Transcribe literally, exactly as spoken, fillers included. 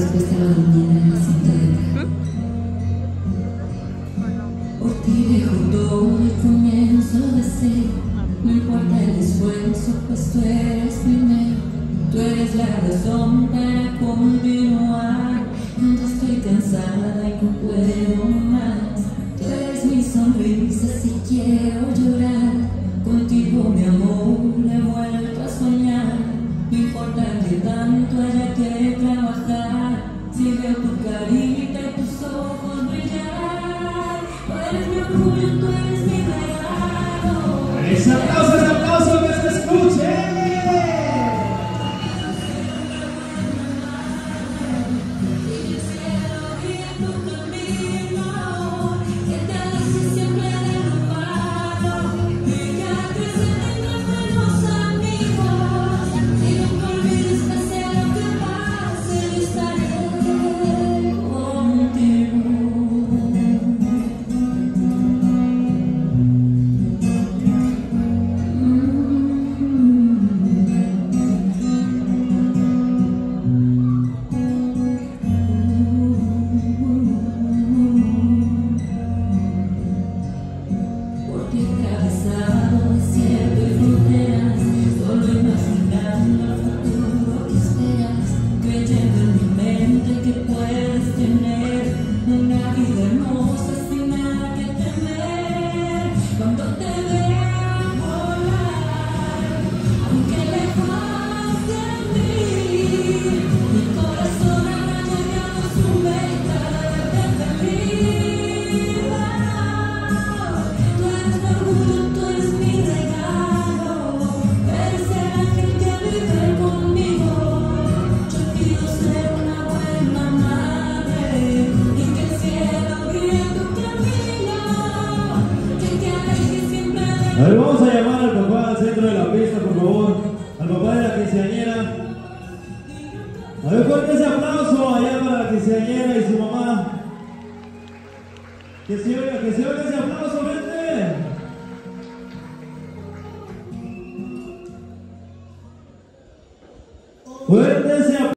después te va durmiendo en la cinta de atrás. Por ti dejo todo el comienzo de ser. No importa el esfuerzo, pues tú eres primero. Tú eres la razón para continuar. Cuando estoy cansada y no puedo más, tú eres mi sonrisa si quiero llorar. Contigo mi amor he vuelto a soñar. No importa que tanto haya que trabajar, si veo tu carita y tus ojos brillar. Tú eres mi orgullo, tú eres mi regalo. ¡Ese aplauso, ese aplauso que se escuche! A ver, vamos a llamar al papá al centro de la pista, por favor. Al papá de la quinceañera. A ver, fuerte ese aplauso allá para la quinceañera y su mamá. Que se oiga, que se oiga ese aplauso, vente. Fuerte ese